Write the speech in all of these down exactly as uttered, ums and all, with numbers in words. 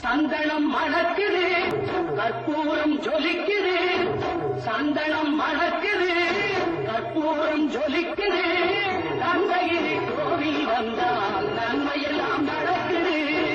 சந்தனம் மணக்குது, கற்பூரம் ஜொலிக்குது. சந்தனம் மணக்குது, கற்பூரம் ஜொலிக்குது. தந்தையிலே கோவில் வந்தால் நன்மையெல்லாம் நடக்குது.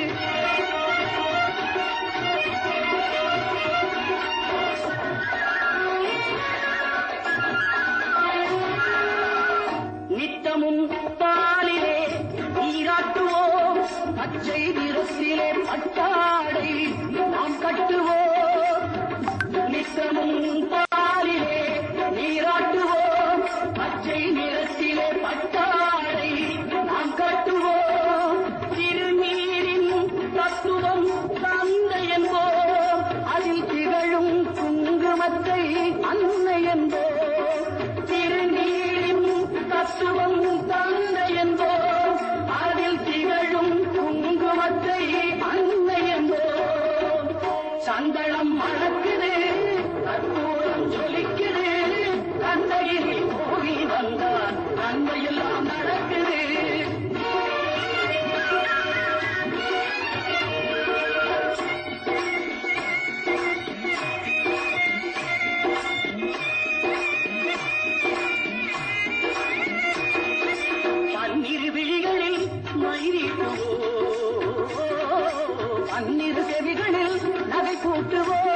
நித்தமும் பாலிலே நீராட்டுவோம், பச்சை நிறத்திலே பட்டாடை நாம் கட்டுவோம். நித்தமும் பாலிலே நீராட்டுவோம், பச்சை நிறத்திலே பட்டாடை நாம் கட்டுவோம். திருநீரின் தத்துவம் தந்தை என்போம், அதில் திகழும் குங்குமத்தை அன்னை என்போம். திருநீரின் தத்துவம் தந்தை என்போம், அதில் திகழும் குங்குமத்தை அன்னை என்போம். சந்தனம் மணக்குது, கற்பூரம் ஜொலிக்குது. தந்தையிலே கோவில் வந்தால் நன்மையெல்லாம் நடக்குது. பன்னிரு விழிகளில் மயிலிட்டுவோம், பன்னிரு செவிகளில் நகை கூட்டுவோம்.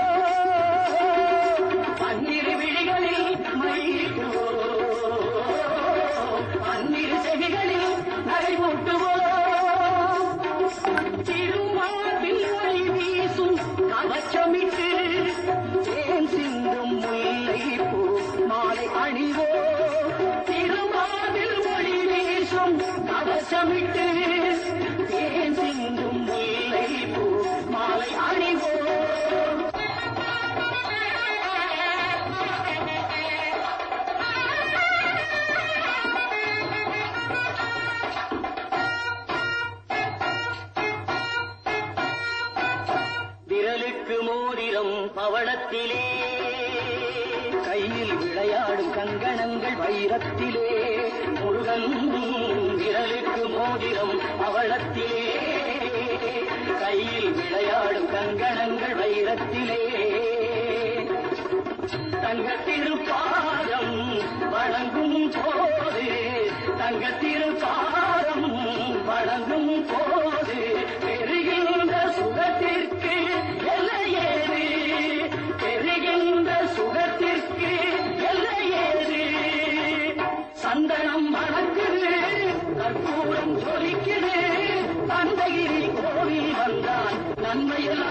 பன்னிரு விழிகளில் மயிலிட்டுவோம், பன்னிரு செவிகளில் நகை கூட்டுவோம். திருமார்பில் ஒளி வீசும் கவச்சமிட்டு தேன் சிந்தும் முல்லை பூ மாலை அணிவோம். திருமார்பில் ஒளி வீசும் கவச்சமிட்டு தேன் சிந்தும் முல்லை பூ மாலை அணிவோம். விரலுக்கு மோதிரம் பவளத்திலே, கையில் விளையாடும் கங்கணங்கள் வைரத்திலே. முருகன் விரலுக்கு மோதிரம் பவளத்திலே, கையில் விளையாடும் கங்கணங்கள் வைரத்திலே. தங்கத்திருப்பாரம் வணங்கும் போது, தங்கத்திருப்பாரம் வணங்கும் போது பெறுகின்ற சுகத்திற்கு எல்லையேது, பெறுகின்ற சுகத்திற்கு எல்லையேது. சந்தனம் மணக்குது, கற்பூரம் ஜொலிக்குது. தந்தையிலே கோவில் வந்தால் நன்மையெல்லாம்